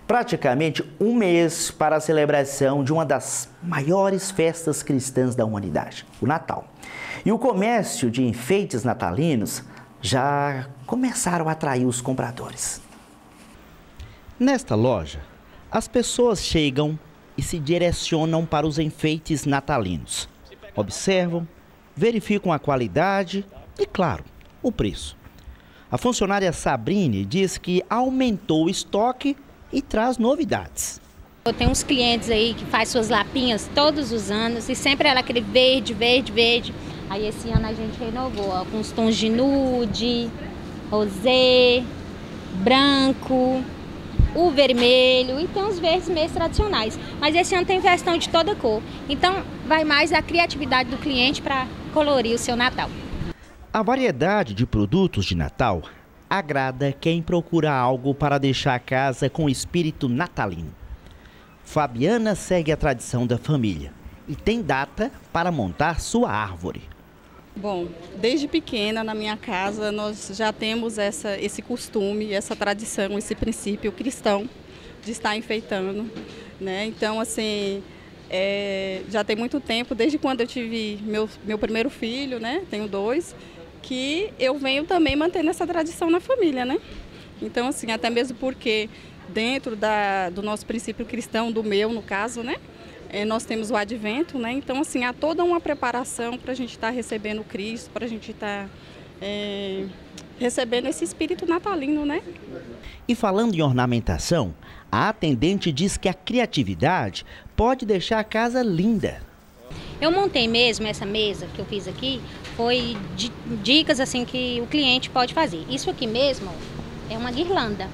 praticamente um mês para a celebração de uma das maiores festas cristãs da humanidade, o Natal. E o comércio de enfeites natalinos já começaram a atrair os compradores. Nesta loja, as pessoas chegam e se direcionam para os enfeites natalinos. Observam, verificam a qualidade e, claro, o preço. A funcionária Sabrine diz que aumentou o estoque e traz novidades. Eu tenho uns clientes aí que faz suas lapinhas todos os anos e sempre era aquele verde, verde, verde. Aí esse ano a gente renovou ó, com os tons de nude, rosé, branco, o vermelho e tem os verdes mesmo tradicionais. Mas esse ano tem versão de toda cor. Então vai mais a criatividade do cliente para colorir o seu Natal. A variedade de produtos de Natal agrada quem procura algo para deixar a casa com espírito natalino. Fabiana segue a tradição da família e tem data para montar sua árvore. Bom, desde pequena na minha casa nós já temos esse costume, essa tradição, esse princípio cristão de estar enfeitando, né? Então, assim, já tem muito tempo, desde quando eu tive meu primeiro filho, né? Tenho 2, que eu venho também mantendo essa tradição na família, né? Então, assim, até mesmo porque dentro do nosso princípio cristão, do meu, no caso, né? Nós temos o advento, né? Então, assim, há toda uma preparação para a gente estar recebendo Cristo, para a gente estar recebendo esse espírito natalino, né? E falando em ornamentação, a atendente diz que a criatividade pode deixar a casa linda. Eu montei mesmo essa mesa que eu fiz aqui, foi de dicas assim que o cliente pode fazer. Isso aqui mesmo é uma guirlanda.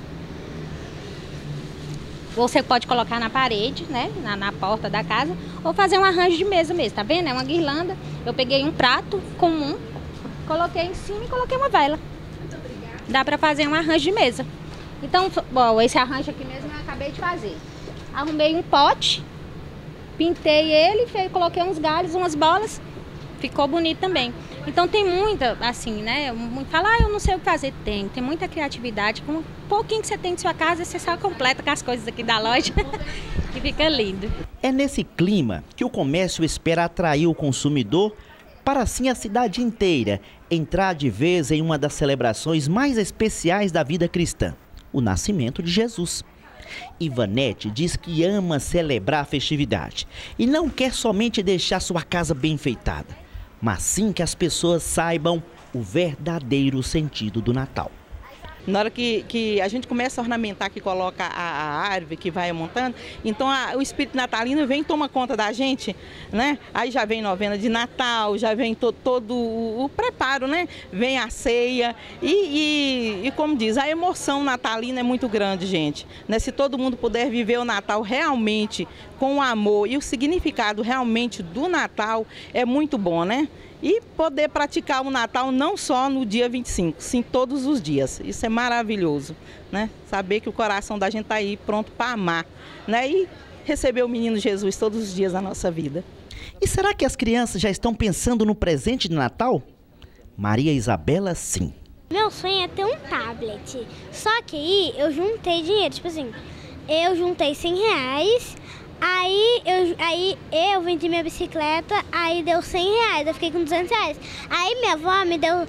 Você pode colocar na parede, né, na porta da casa, ou fazer um arranjo de mesa mesmo, tá vendo? É uma guirlanda. Eu peguei um prato comum, coloquei em cima e coloquei uma vela. Muito obrigada. Dá para fazer um arranjo de mesa. Então, bom, esse arranjo aqui mesmo eu acabei de fazer. Arrumei um pote, pintei ele, coloquei uns galhos, umas bolas, ficou bonito também. Então tem muita, assim, né, fala, eu não sei o que fazer, tem muita criatividade, com um pouquinho que você tem de sua casa, você só completa com as coisas aqui da loja e fica lindo. É nesse clima que o comércio espera atrair o consumidor para assim a cidade inteira entrar de vez em uma das celebrações mais especiais da vida cristã, o nascimento de Jesus. Ivanete diz que ama celebrar a festividade e não quer somente deixar sua casa bem enfeitada, mas sim que as pessoas saibam o verdadeiro sentido do Natal. Na hora que a gente começa a ornamentar, que coloca a árvore, que vai montando, então o espírito natalino vem e toma conta da gente, né? Aí já vem novena de Natal, já vem todo o preparo, né? Vem a ceia e como diz, a emoção natalina é muito grande, gente. Né? Se todo mundo puder viver o Natal realmente com o amor e o significado realmente do Natal, é muito bom, né? E poder praticar o Natal não só no dia 25, sim todos os dias. Isso é maravilhoso, né? Saber que o coração da gente está aí pronto para amar, né? E receber o menino Jesus todos os dias da nossa vida. E será que as crianças já estão pensando no presente de Natal? Maria Isabela, sim. Meu sonho é ter um tablet. Só que aí eu juntei dinheiro, tipo assim, eu juntei R$100. Aí eu vendi minha bicicleta, aí deu R$100, eu fiquei com R$200. Aí minha avó me deu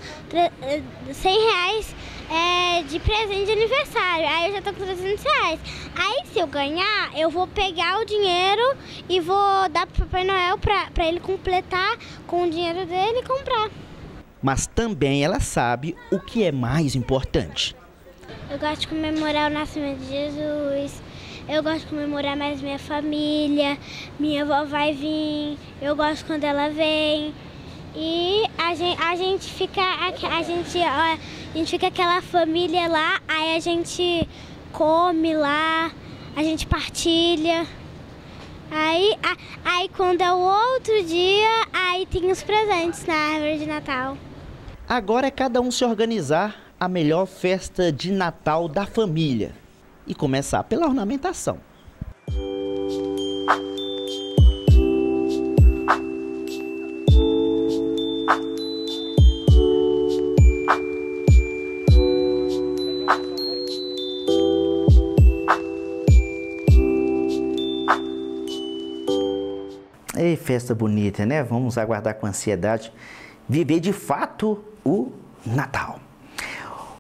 R$100 de presente de aniversário, aí eu já tô com R$300. Aí se eu ganhar, eu vou pegar o dinheiro e vou dar pro Papai Noel pra ele completar com o dinheiro dele e comprar. Mas também ela sabe o que é mais importante. Eu gosto de comemorar o nascimento de Jesus. Eu gosto de comemorar mais minha família, minha avó vai vir, eu gosto quando ela vem. E a gente fica aquela família lá, aí a gente come lá, a gente partilha. Aí quando é o outro dia, aí tem os presentes na árvore de Natal. Agora é cada um se organizar a melhor festa de Natal da família. E começar pela ornamentação. Ei, festa bonita, né? Vamos aguardar com ansiedade viver de fato o Natal.